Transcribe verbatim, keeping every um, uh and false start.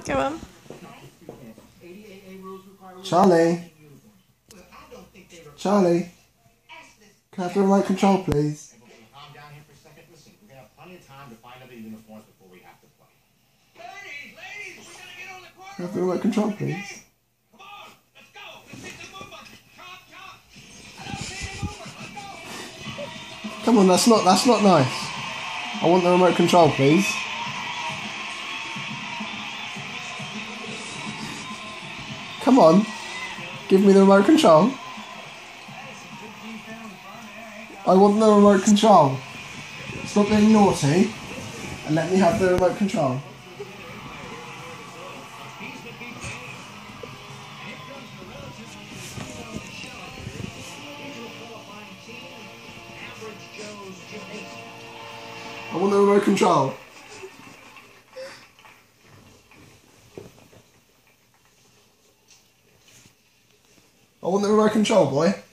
Go on. Charlie. Charlie. Can I have the remote control, please? Calm down here for a second. Listen, we're gonna have plenty of time to find other uniforms before we have to play. Ladies, ladies, we gotta get on the court. Can I have the remote control, please? Come on, let's go. Let's hit the move button. Chop, chop. I don't see any movement. Let's go. Come on, that's not that's not nice. I want the remote control, please. Come on, give me the remote control. I want the remote control. Stop being naughty and let me have the remote control. I want the remote control. I want the remote control, boy.